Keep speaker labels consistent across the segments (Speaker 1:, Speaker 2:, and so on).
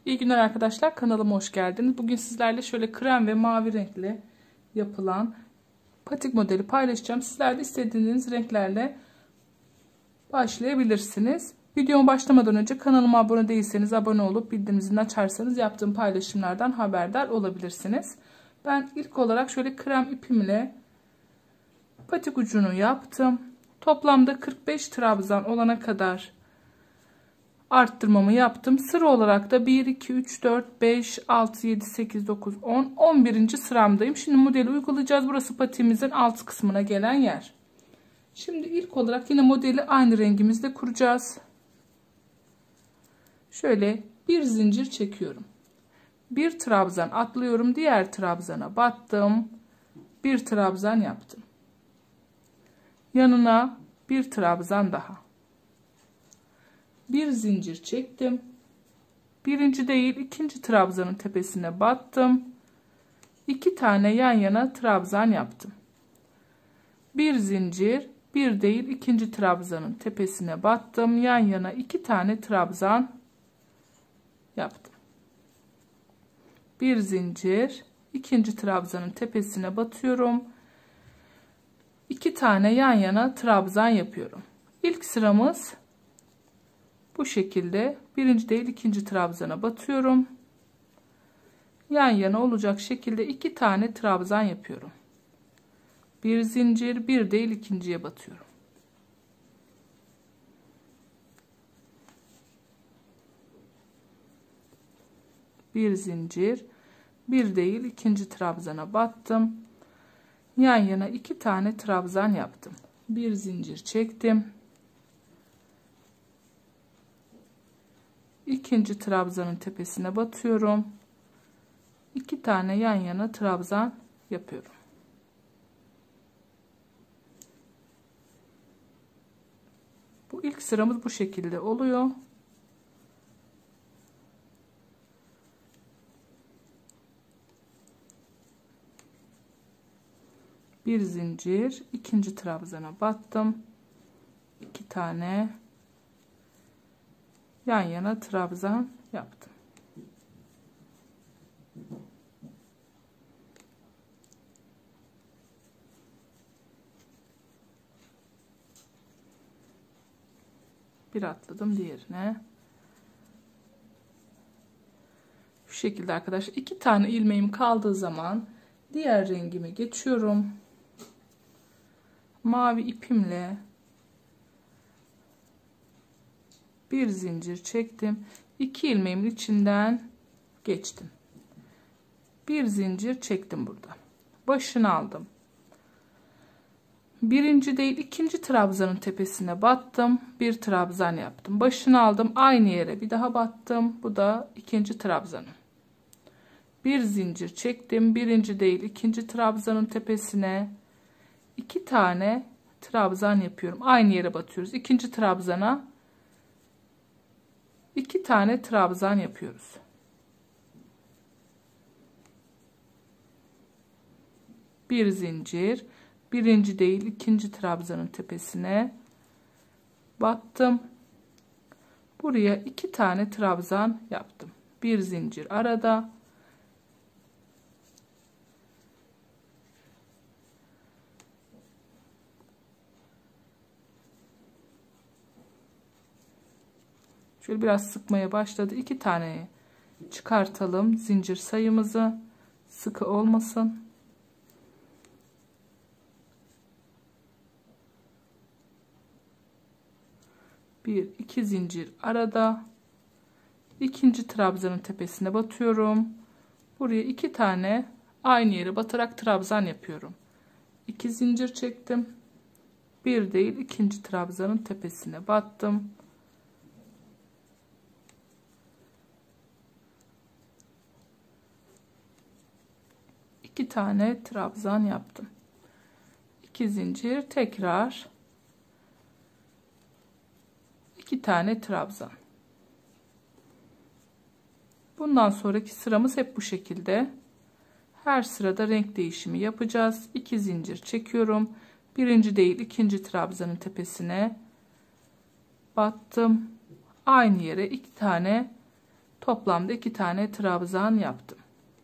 Speaker 1: İyi günler arkadaşlar, kanalıma hoş geldiniz. Bugün sizlerle şöyle krem ve mavi renkli yapılan patik modeli paylaşacağım. Sizler de istediğiniz renklerle başlayabilirsiniz. Videoma başlamadan önce kanalıma abone değilseniz abone olup bildirim zilini açarsanız yaptığım paylaşımlardan haberdar olabilirsiniz. Ben ilk olarak şöyle krem ipimle patik ucunu yaptım. Toplamda 45 trabzan olana kadar arttırmamı yaptım. Sıra olarak da 1 2 3 4 5 6 7 8 9 10 11. sıramdayım. Şimdi modeli uygulayacağız. Burası patiğimizin alt kısmına gelen yer. Şimdi ilk olarak yine modeli aynı rengimizle kuracağız. Şöyle bir zincir çekiyorum. Bir trabzan atlıyorum, diğer trabzana battım. Bir trabzan yaptım. Yanına bir trabzan daha. Bir zincir çektim. Birinci değil, ikinci trabzanın tepesine battım. 2 tane yan yana trabzan yaptım. Bir zincir, bir değil, ikinci trabzanın tepesine battım. Yan yana 2 tane trabzan yaptım. Bir zincir, ikinci trabzanın tepesine batıyorum. 2 tane yan yana trabzan yapıyorum. İlk sıramız bu şekilde. Birinci değil, ikinci trabzana batıyorum. Yan yana olacak şekilde 2 tane trabzan yapıyorum. Bir zincir, bir değil, ikinciye batıyorum. Bir zincir, bir değil, ikinci trabzana battım. Yan yana 2 tane trabzan yaptım. Bir zincir çektim. İkinci trabzanın tepesine batıyorum. 2 tane yan yana trabzan yapıyorum. Bu ilk sıramız bu şekilde oluyor. Bir zincir, ikinci trabzana battım. 2 tane yan yana trabzan yaptım. Bir atladım diğerine. Şu şekilde arkadaşlar, 2 tane ilmeğim kaldığı zaman diğer rengime geçiyorum. Mavi ipimle bir zincir çektim. 2 ilmeğimin içinden geçtim. Bir zincir çektim burada. Başını aldım. Birinci değil, ikinci trabzanın tepesine battım. Bir trabzan yaptım. Başını aldım. Aynı yere bir daha battım. Bu da ikinci trabzanım. Bir zincir çektim. Birinci değil, ikinci trabzanın tepesine 2 tane trabzan yapıyorum. Aynı yere batıyoruz. İkinci trabzana 2 tane trabzan yapıyoruz. Bir zincir, birinci değil, ikinci trabzanın tepesine battım. Buraya 2 tane trabzan yaptım. Bir zincir arada. Şöyle biraz sıkmaya başladı. 2 tane çıkartalım zincir sayımızı. Sıkı olmasın. Bir iki zincir arada. İkinci trabzanın tepesine batıyorum. Buraya 2 tane aynı yere batarak trabzan yapıyorum. 2 zincir çektim. Bir değil, ikinci trabzanın tepesine battım. 2 tane trabzan yaptım. 2 zincir, tekrar 2 tane trabzan. Bundan sonraki sıramız hep bu şekilde. Her sırada renk değişimi yapacağız. 2 zincir çekiyorum. Birinci değil, ikinci trabzanın tepesine battım. Aynı yere 2 tane Toplamda 2 tane trabzan yaptım.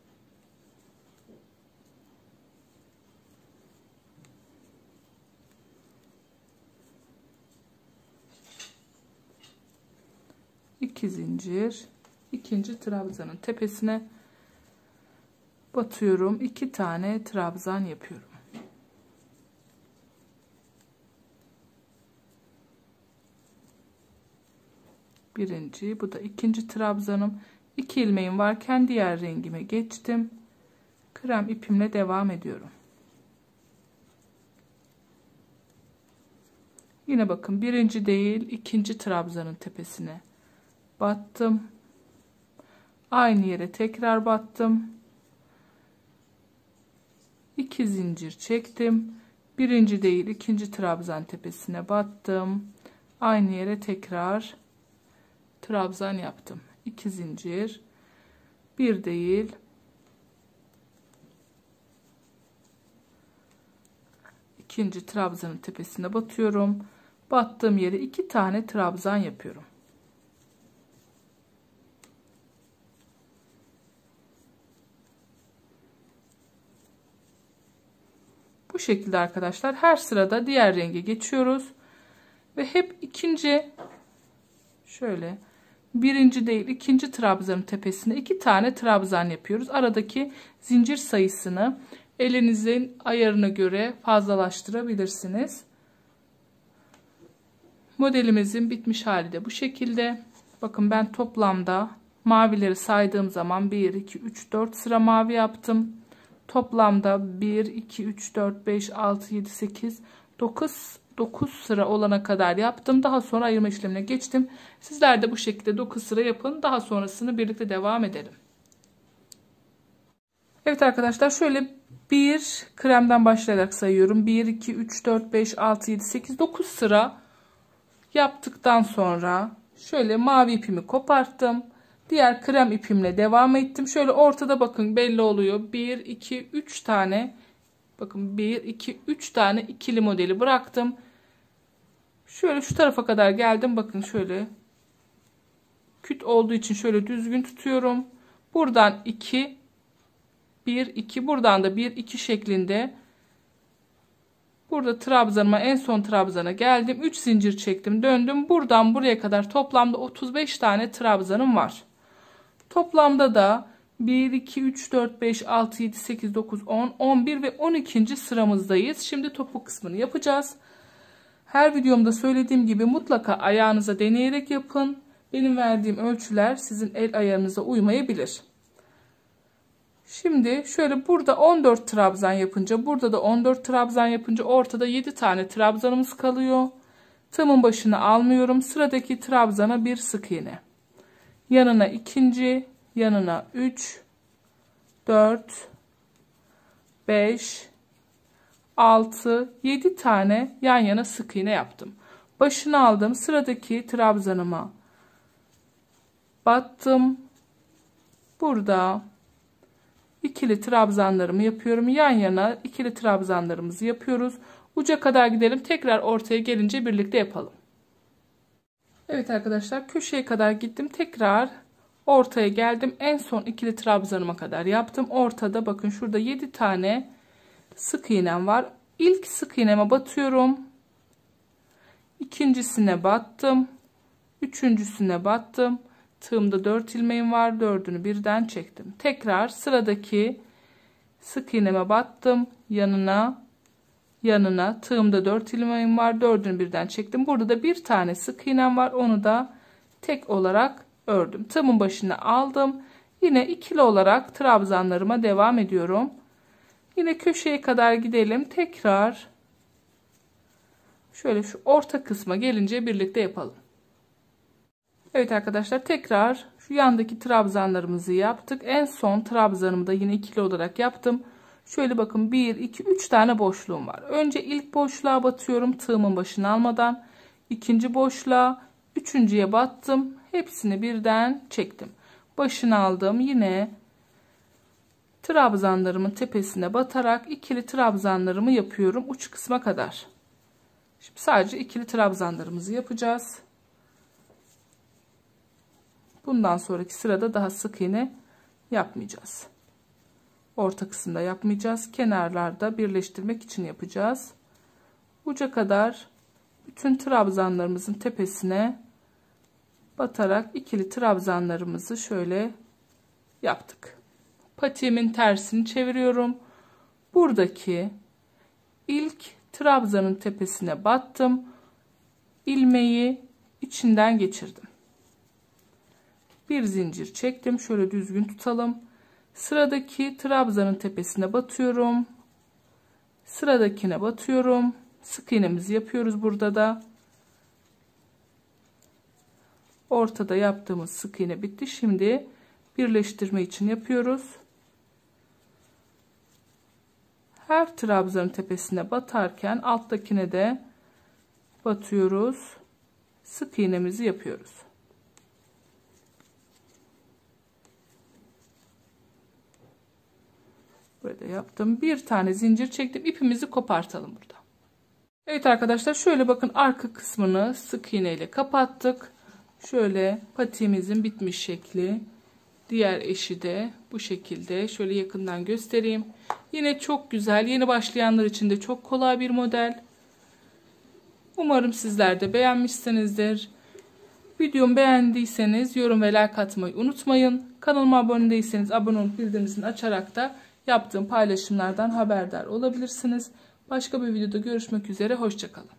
Speaker 1: İki zincir, ikinci trabzanın tepesine batıyorum. 2 tane trabzan yapıyorum. Birinci, bu da ikinci trabzanım. 2 ilmeğim varken diğer rengime geçtim. Krem ipimle devam ediyorum. Yine bakın, birinci değil, ikinci trabzanın tepesine battım. Aynı yere tekrar battım. 2 zincir çektim. Birinci değil, ikinci trabzan tepesine battım. Aynı yere tekrar trabzan yaptım. 2 zincir, bir değil, ikinci trabzanın tepesine batıyorum. Battığım yere 2 tane trabzan yapıyorum. Bu şekilde arkadaşlar her sırada diğer renge geçiyoruz ve hep ikinci, şöyle birinci değil ikinci trabzanın tepesine 2 tane trabzan yapıyoruz. Aradaki zincir sayısını elinizin ayarına göre fazlalaştırabilirsiniz. Modelimizin bitmiş hali de bu şekilde. Bakın, ben toplamda mavileri saydığım zaman 1 2 3 4 sıra mavi yaptım. Toplamda 1 2 3 4 5 6 7 8 9 sıra olana kadar yaptım. Daha sonra ayırma işlemine geçtim. Sizler de bu şekilde 9 sıra yapın. Daha sonrasını birlikte devam edelim. Evet arkadaşlar, şöyle bir kremden başlayarak sayıyorum. 1 2 3 4 5 6 7 8 9 sıra yaptıktan sonra şöyle mavi ipimi koparttım. Diğer krem ipimle devam ettim. Şöyle ortada bakın belli oluyor. 1 2 3 tane, bakın 1 2 3 tane ikili modeli bıraktım. Şöyle şu tarafa kadar geldim. Bakın şöyle küt olduğu için şöyle düzgün tutuyorum. Buradan 2 1 2, buradan da 1 2 şeklinde. Burada trabzanıma, en son trabzana geldim. 3 zincir çektim, döndüm. Buradan buraya kadar toplamda 35 tane trabzanım var. Toplamda da 1 2 3 4 5 6 7 8 9 10 11 ve 12. sıramızdayız. Şimdi topuk kısmını yapacağız. Her videomda söylediğim gibi mutlaka ayağınıza deneyerek yapın. Benim verdiğim ölçüler sizin el ayarınıza uymayabilir. Şimdi şöyle burada 14 trabzan yapınca, burada da 14 trabzan yapınca ortada 7 tane trabzanımız kalıyor. Tığımın başını almıyorum. Sıradaki trabzana bir sık iğne. Yanına ikinci, yanına 3, 4, 5, 6, 7 tane yan yana sık iğne yaptım. Başını aldım. Sıradaki trabzanıma battım. Burada ikili trabzanlarımı yapıyorum. Yan yana ikili trabzanlarımızı yapıyoruz. Uca kadar gidelim. Tekrar ortaya gelince birlikte yapalım. Evet arkadaşlar, köşeye kadar gittim. Tekrar ortaya geldim. En son ikili trabzanıma kadar yaptım. Ortada bakın şurada 7 tane sık iğnem var. İlk sık iğneme batıyorum. İkincisine battım. Üçüncüsüne battım. Tığımda 4 ilmeğim var. 4'ünü birden çektim. Tekrar sıradaki sık iğneme battım. Yanına tığımda 4 ilmeğim var. 4'ünü birden çektim. Burada da bir tane sık iğnem var. Onu da tek olarak ördüm. Tığımın başına aldım. Yine ikili olarak trabzanlarıma devam ediyorum. Yine köşeye kadar gidelim. Tekrar şöyle şu orta kısma gelince birlikte yapalım. Evet arkadaşlar, tekrar şu yandaki trabzanlarımızı yaptık. En son trabzanımı da yine ikili olarak yaptım. Şöyle bakın 1 2 3 tane boşluğum var. Önce ilk boşluğa batıyorum tığımın başını almadan. İkinci boşluğa, üçüncüye battım. Hepsini birden çektim. Başını aldım. Yine trabzanlarımın tepesine batarak ikili trabzanlarımı yapıyorum uç kısma kadar. Şimdi sadece ikili trabzanlarımızı yapacağız. Bundan sonraki sırada daha sık iğne yapmayacağız. Orta kısımda yapmayacağız. Kenarlarda birleştirmek için yapacağız. Uca kadar bütün trabzanlarımızın tepesine batarak ikili trabzanlarımızı şöyle yaptık. Patiğimin tersini çeviriyorum. Buradaki ilk trabzanın tepesine battım. İlmeği içinden geçirdim. Bir zincir çektim. Şöyle düzgün tutalım. Sıradaki trabzanın tepesine batıyorum. Sıradakine batıyorum. Sık iğnemizi yapıyoruz burada da. Ortada yaptığımız sık iğne bitti. Şimdi birleştirme için yapıyoruz. Her trabzanın tepesine batarken alttakine de batıyoruz. Sık iğnemizi yapıyoruz. Böyle yaptım. Bir tane zincir çektim. İpimizi kopartalım burada. Evet arkadaşlar, şöyle bakın, arka kısmını sık iğne ile kapattık. Şöyle patiğimizin bitmiş şekli. Diğer eşi de bu şekilde. Şöyle yakından göstereyim. Yine çok güzel. Yeni başlayanlar için de çok kolay bir model. Umarım sizler de beğenmişsinizdir. Videomu beğendiyseniz yorum ve like atmayı unutmayın. Kanalıma abone değilseniz abone olup bildirimini açarak da yaptığım paylaşımlardan haberdar olabilirsiniz. Başka bir videoda görüşmek üzere. Hoşça kalın.